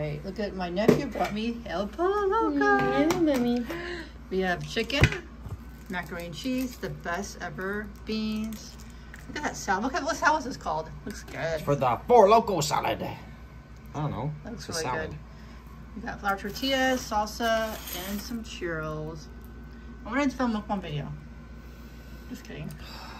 right, look at my nephew brought me El Polo Loco. Yeah, mommy. We have chicken, macaroni and cheese, the best ever, beans. Look at that salad. Look at what salad is this called? Looks good. For the Polo Loco salad. I don't know. Looks It's a really salad. good. We got flour tortillas, salsa, and some churros. I wanted to film one video. Just kidding.